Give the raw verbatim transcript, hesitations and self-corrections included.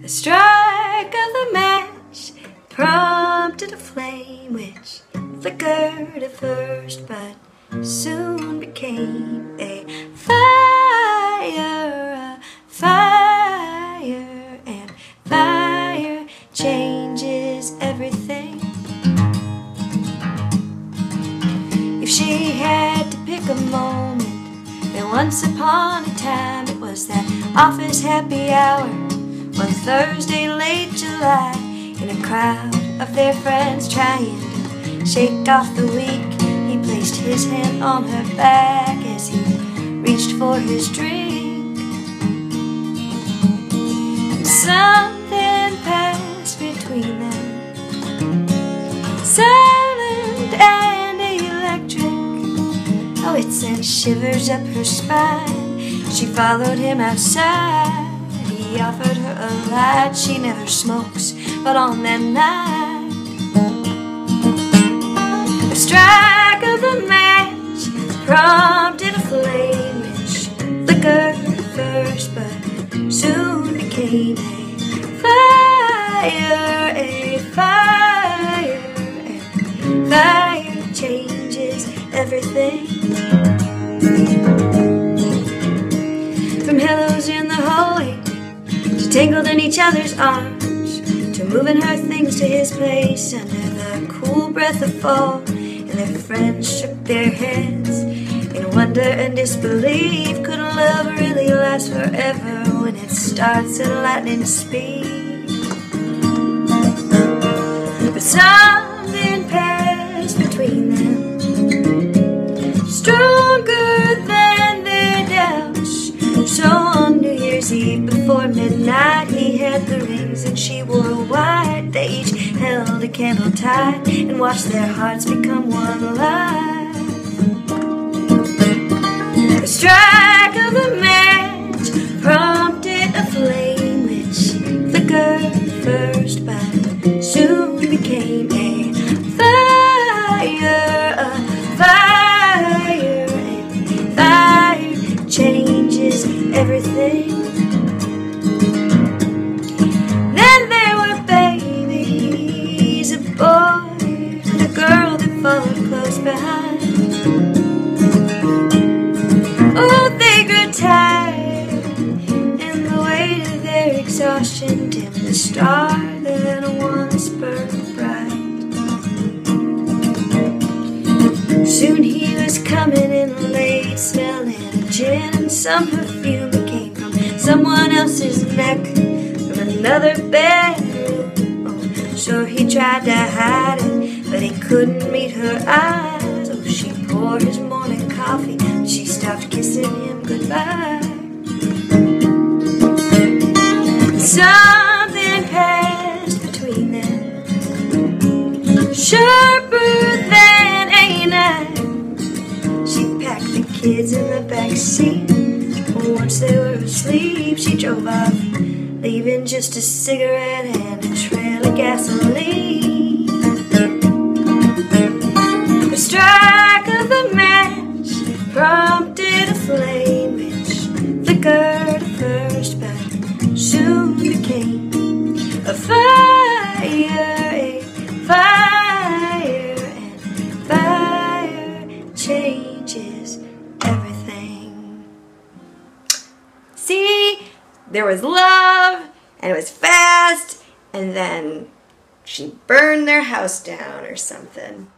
The strike of the match prompted a flame which flickered at first but soon became a fire, a fire, and fire changes everything. If she had to pick a moment, then once upon a time it was that office happy hour one Thursday late July, in a crowd of their friends trying to shake off the week. He placed his hand on her back as he reached for his drink, and something passed between them, silent and electric. Oh, it sent shivers up her spine. She followed him outside. He offered her a light. She never smokes, but on that night, the strike of the match prompted a flame which flickered at first but soon became a fire, a fire, and fire changes everything. From hellos in the hallway to tangled in each other's arms, to moving her things to his place under the cool breath of fall, and their friends shook their heads in wonder and disbelief. Could love really last forever when it starts at lightning speed? But something passed between them, stronger than their doubts. So on New Year's Eve before midnight, he had the rings and she wore white. They each held a candle tight and watched their hearts become one light. The strike of the match prompted a flame which flickered first but soon became a fire, a fire, and fire changes everything. Then there were babies, a boy and a girl that followed close behind. Oh, they grew tired, and the weight of their exhaustion dimmed the star that once burned bright. Soon he was coming in late, smelling of gin and some perfume that came from someone else's neck, from another bedroom. Oh, sure he tried to hide it, but he couldn't meet her eyes. Oh, she poured his morning coffee, and she stopped kissing him goodbye. Something passed between them, sharper than a knife. She packed the kids in the back seat. Once they were asleep, she drove off, leaving just a cigarette and a trail of gasoline. The strike of the match prompted a flame which flickered at first but soon became a fire, a fire, and fire changes everything. See, there was love, and it was fast, and then she burned their house down or something.